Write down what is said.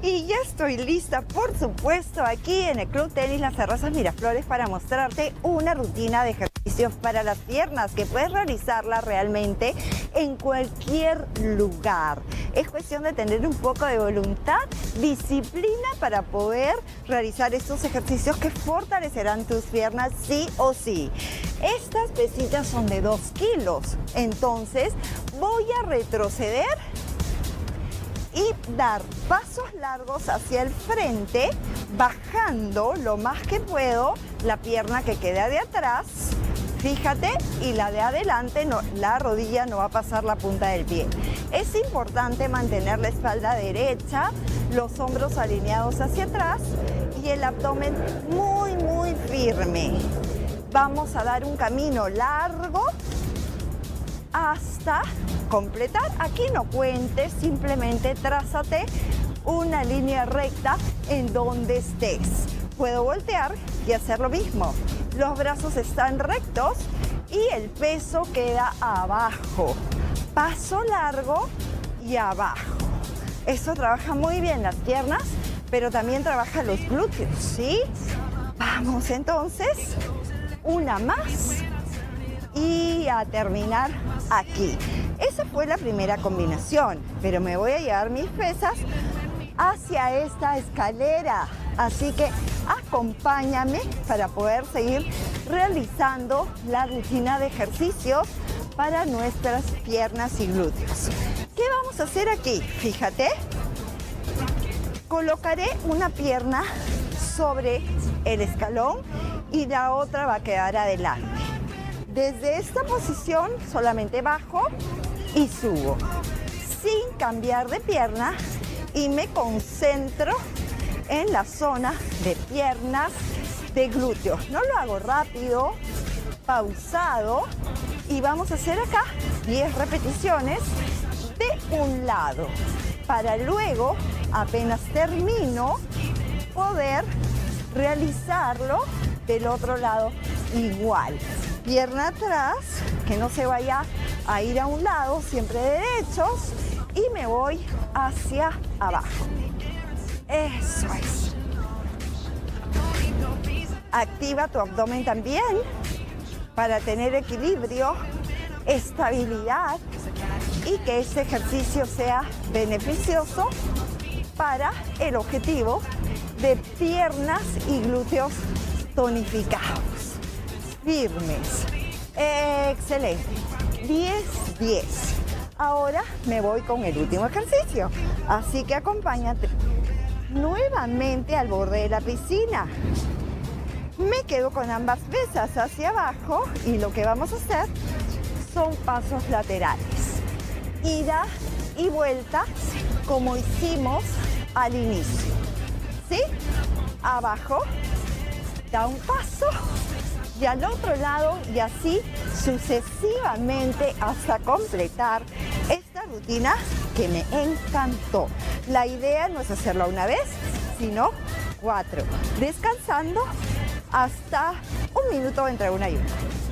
Y ya estoy lista, por supuesto, aquí en el Club Tenis Las Terrazas Miraflores para mostrarte una rutina de ejercicios para las piernas que puedes realizarla realmente en cualquier lugar. Es cuestión de tener un poco de voluntad, disciplina para poder realizar estos ejercicios que fortalecerán tus piernas sí o sí. Estas pesitas son de 2 kilos, entonces voy a retroceder y dar pasos largos hacia el frente, bajando lo más que puedo la pierna que queda de atrás, fíjate, y la de adelante, no, la rodilla no va a pasar la punta del pie. Es importante mantener la espalda derecha, los hombros alineados hacia atrás y el abdomen muy firme. Vamos a dar un camino largo hasta completar. Aquí no cuentes, simplemente trázate una línea recta en donde estés. Puedo voltear y hacer lo mismo. Los brazos están rectos y el peso queda abajo. Paso largo y abajo. Esto trabaja muy bien las piernas, pero también trabaja los glúteos, ¿sí? Vamos entonces, una más. Y a terminar aquí. Esa fue la primera combinación, pero me voy a llevar mis pesas hacia esta escalera. Así que acompáñame para poder seguir realizando la rutina de ejercicios para nuestras piernas y glúteos. ¿Qué vamos a hacer aquí? Fíjate, colocaré una pierna sobre el escalón y la otra va a quedar adelante. Desde esta posición solamente bajo y subo, sin cambiar de pierna, y me concentro en la zona de piernas, de glúteos. No lo hago rápido, pausado, y vamos a hacer acá 10 repeticiones de un lado, para luego, apenas termino, poder realizarlo del otro lado igual. Pierna atrás, que no se vaya a ir a un lado, siempre derechos, y me voy hacia abajo. Eso es. Activa tu abdomen también para tener equilibrio, estabilidad y que este ejercicio sea beneficioso para el objetivo de piernas y glúteos tonificados. Firmes. Excelente. 10-10. Ahora me voy con el último ejercicio. Así que acompáñate nuevamente al borde de la piscina. Me quedo con ambas pesas hacia abajo y lo que vamos a hacer son pasos laterales. Ida y vuelta como hicimos al inicio. ¿Sí? Abajo, da un paso y al otro lado, y así sucesivamente hasta completar esta rutina que me encantó. La idea no es hacerlo una vez, sino 4, descansando hasta 1 minuto entre una y otra.